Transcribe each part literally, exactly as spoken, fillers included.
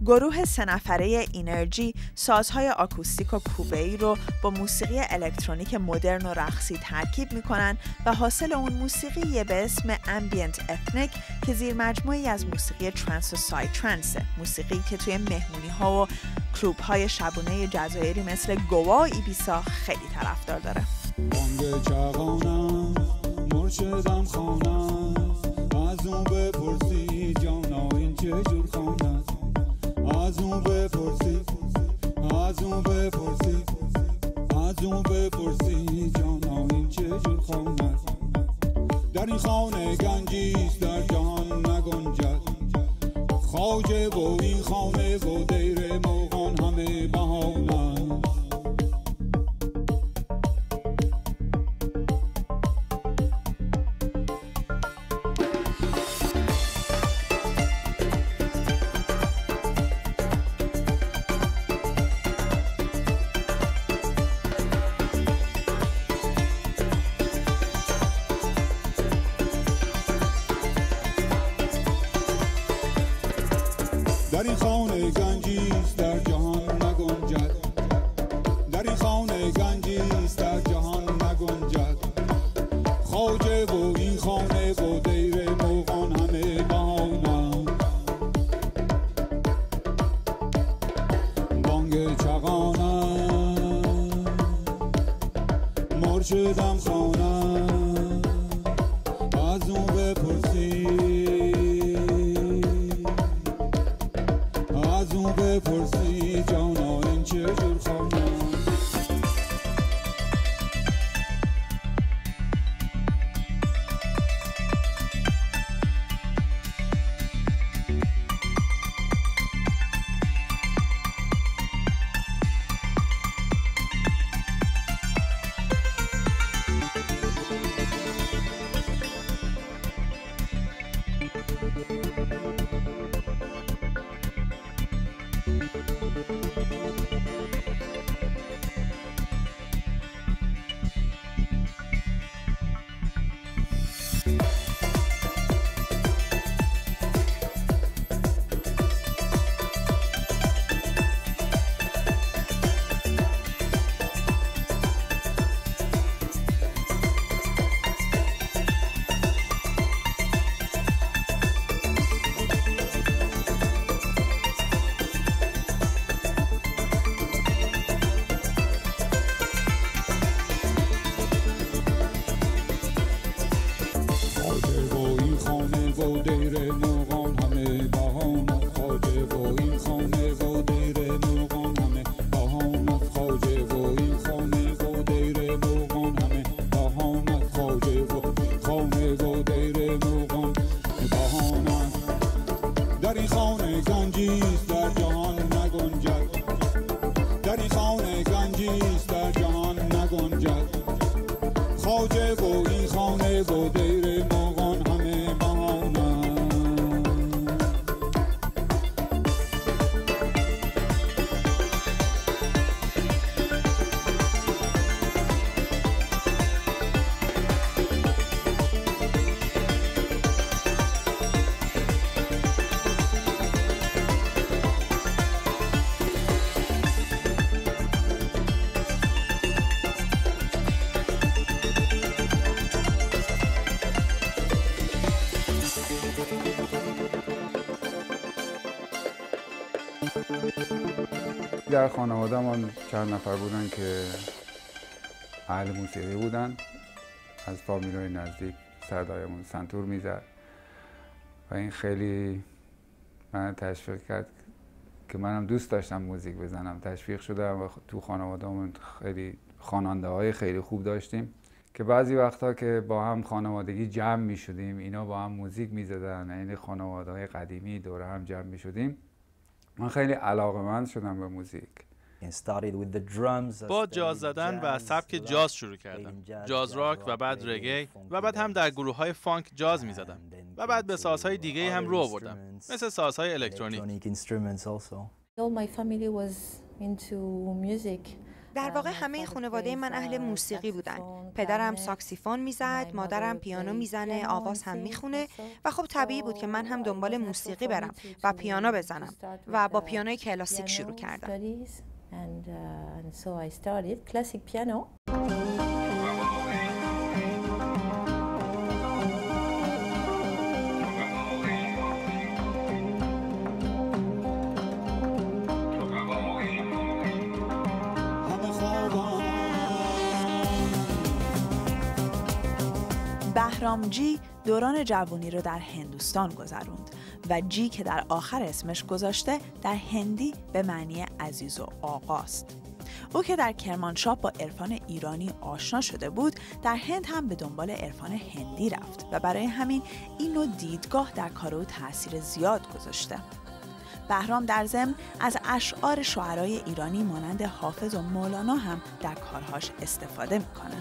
گروه سه نفره اینرژی سازهای آکوستیک و کوبه‌ای رو با موسیقی الکترونیک مدرن و رقصی ترکیب میکنن و حاصل اون موسیقی به اسم امبینت اتنیک که زیر مجموعی از موسیقی ترنس و سای ترنسه، موسیقی که توی مهمونی ها و کلوب های شبونه جزایری مثل گوا و ایبیسا خیلی طرفدار داره. بانگ چغانم مرشدم خانم از اون بپرسی جانا این چه جور خانه از اون بپرسی از اون بپرسی از اون بپرسی جانا این چه جور خانه در این خانه گنجیست در جهان نگنجد خواجه و این خانه و دیر موغان همه بهانه در این خانه گنجیست در جهان نگنجد در این خانه گنجیست در جهان نگنجد خواجه و این خانه و دیر موغان همه بهانه بانگ چغانم مرشدم خانم از اون بپرسی از اون بپرسی جانا این چه جور خانه و دیر موغان همه بهانت خواجه و این خانه و دیر موغان همه بهانت خواجه و این خانه و دیر موغان همه بهانت خواجه و خانه و دیر موغان بهانت در این خانه گنجیست در جهان نگنجد در این خانه گنجیست در جهان نگنجد خواجه و این خانه و دیر موغان همه بهانه در خانواده من چند نفر بودن که اهل موسیقی بودن. از فامیلای نزدیک سردایمون سنتور میزد و این خیلی من تشویق کرد که منم دوست داشتم موزیک بزنم. تشویق شدم و تو خانواده من خیلی خواننده های خیلی خوب داشتیم که بعضی وقتا که با هم خانوادگی جمع می شدیم اینا با هم موزیک می زدن، این خانواده های قدیمی دور هم جمع می شدیم. من خیلی علاقه‌مند شدم به موزیک. با جاز زدن و سبک جاز شروع کردم، جاز راک و بعد رگی و بعد هم در گروه های فانک جاز می زدم و بعد به سازهای دیگه هم رو آوردم مثل سازهای الکترونیک. All my family was into music. در واقع همه خانواده من اهل موسیقی بودن. پدرم ساکسیفون میزد، مادرم پیانو میزنه، آواز هم میخونه و خب طبیعی بود که من هم دنبال موسیقی برم و پیانو بزنم و با پیانوی کلاسیک شروع کردم. بهرام جی دوران جوانی رو در هندوستان گذروند و جی که در آخر اسمش گذاشته در هندی به معنی عزیز و آقاست. او که در کرمانشاه با عرفان ایرانی آشنا شده بود، در هند هم به دنبال عرفان هندی رفت و برای همین این نوع دیدگاه در کار او تأثیر زیاد گذاشته. بهرام در ضمن از اشعار شاعرای ایرانی مانند حافظ و مولانا هم در کارهاش استفاده میکنه.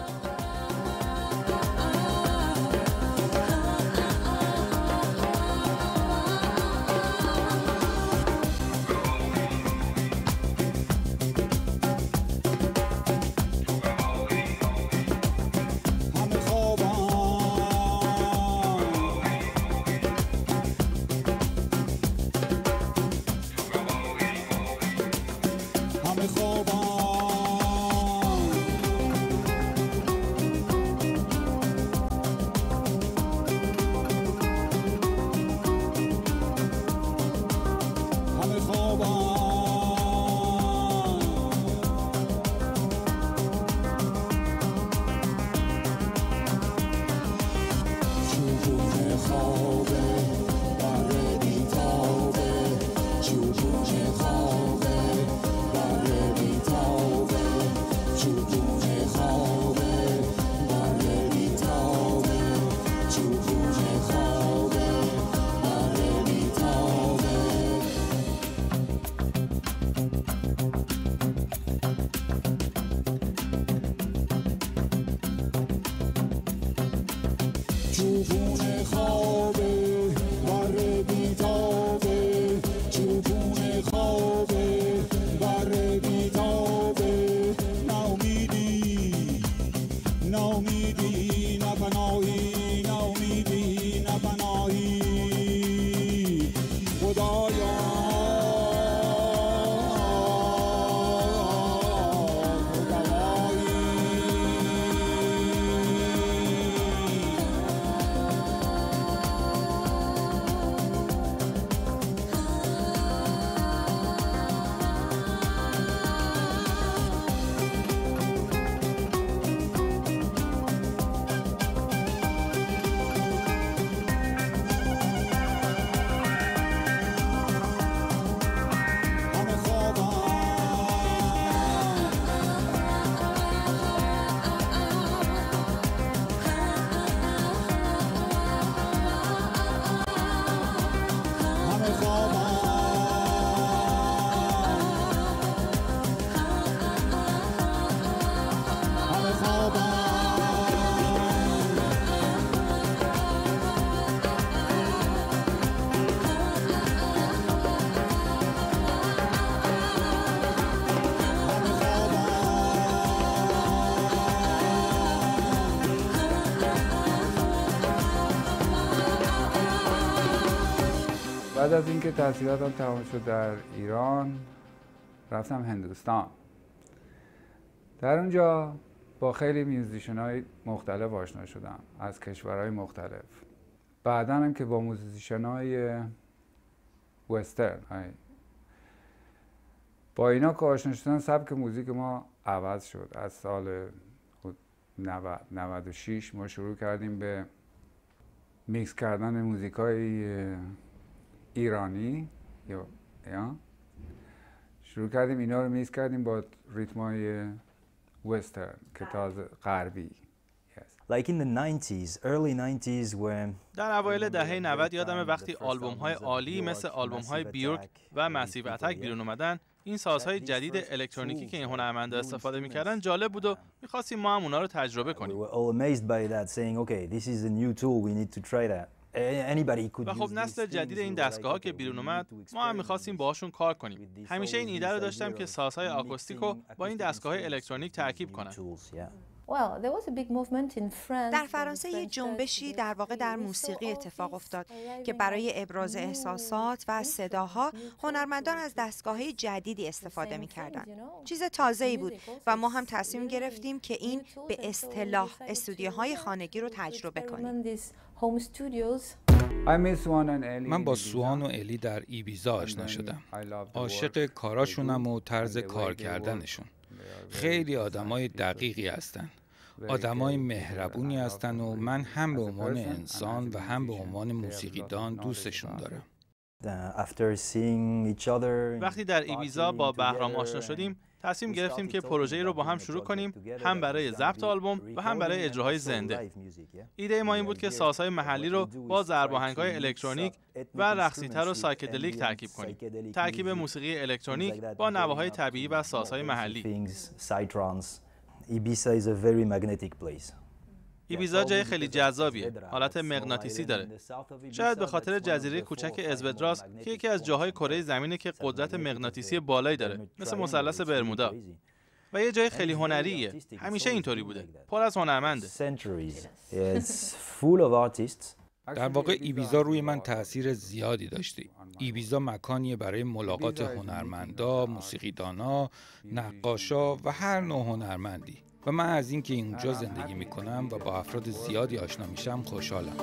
بعد از اینکه تحصیلاتم تمام شد در ایران، رفتم هندوستان. در اونجا با خیلی میوزیشن‌های مختلف آشنا شدم از کشورهای مختلف. بعداً هم که با موزیشن‌های وسترن، با اینا که آشنا شدن، سبک موزیک ما عوض شد. از سال نود نود و شش ما شروع کردیم به میکس کردن موزیکای ایرانی یا یا شروع کردیم اینا رو میکس کردیم با ریتمای وسترن که تازه غربی. Like in the nineties, early nineties when در اوایل دهه نود یادم وقتی آلبوم‌های عالی مثل آلبوم‌های بیورک و مسیو اتک بیرون اومدن، این سازهای جدید الکترونیکی که این هنرمندا استفاده می‌کردن جالب بود و می‌خواستیم ما هم اونا رو تجربه کنیم. We were all amazed by that, saying, "Okay, this is a new tool. We need to try that." و خب نسل جدید این دستگاه‌ها که بیرون اومد، ما هم می‌خواستیم باهاشون کار کنیم. همیشه این ایده رو داشتم که سازهای آکوستیک رو با این دستگاه‌های الکترونیک ترکیب کنم. در فرانسه یه جنبشی در واقع در موسیقی اتفاق افتاد که برای ابراز احساسات و صداها هنرمندان از دستگاه‌های جدیدی استفاده می‌کردند. چیز تازه‌ای بود و ما هم تصمیم گرفتیم که این به اصطلاح استودیوهای خانگی رو تجربه کنیم. من با سوان و الی در ایبیزا آشنا شدم. عاشق کاراشونم و طرز کار کردنشون. خیلی آدمای دقیقی هستن. آدمای مهربونی هستن و من هم به عنوان انسان و هم به عنوان موسیقیدان دوستشون دارم. وقتی در ایبیزا با بهرام آشنا شدیم، تصمیم گرفتیم که پروژه‌ای رو با هم شروع کنیم، هم برای ضبط آلبوم و هم برای اجراهای زنده. ایده ما این بود که سازهای محلی رو با ضرب آهنگ‌های الکترونیک و رقصی‌تر و سایکدلیک ترکیب کنیم. ترکیب موسیقی الکترونیک با نواهای طبیعی و سازهای محلی. ایبیزا جای خیلی جذابیه، حالت مغناطیسی داره. شاید به خاطر جزیره کوچک اسودراس که یکی از جاهای کره زمینه که قدرت مغناطیسی بالایی داره، مثل مثلث برمودا. و یه جای خیلی هنریه. همیشه اینطوری بوده. پر از هنرمنده. در واقع ایبیزا روی من تأثیر زیادی داشته. ایبیزا مکانیه برای ملاقات هنرمندا، موسیقیدانا، نقاشا و هر نوع هنرمندی. و من از اینکه اینجا زندگی میکنم و با افراد زیادی آشنا میشم خوشحالم.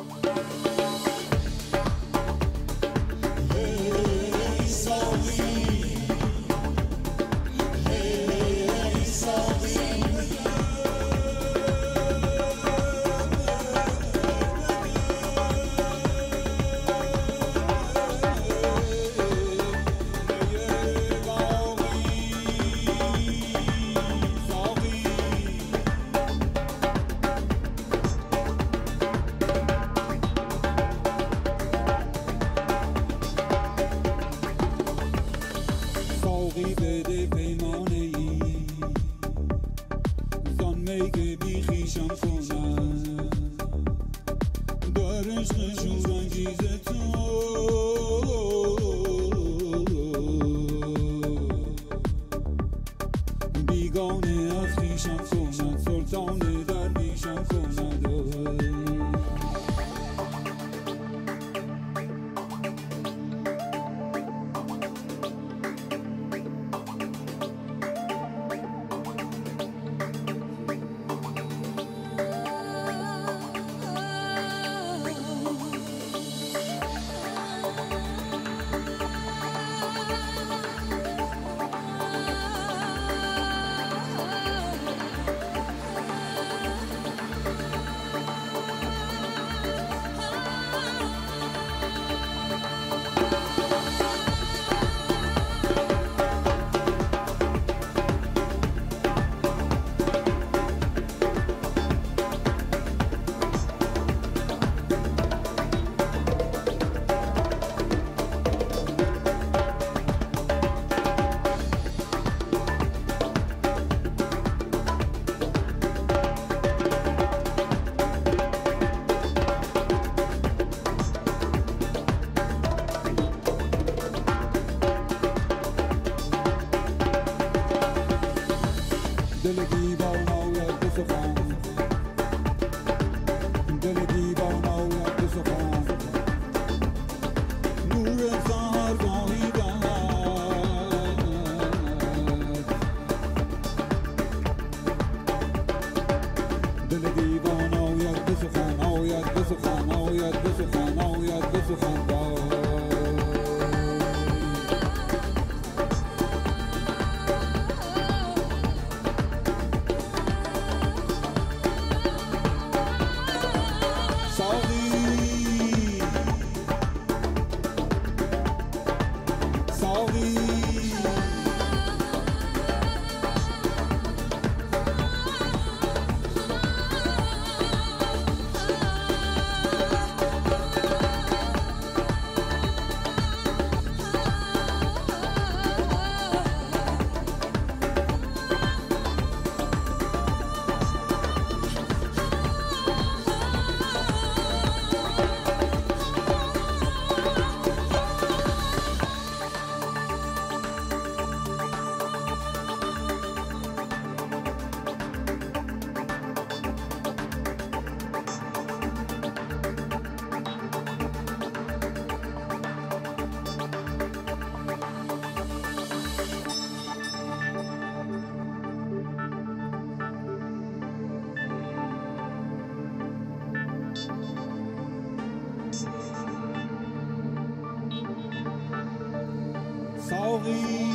وی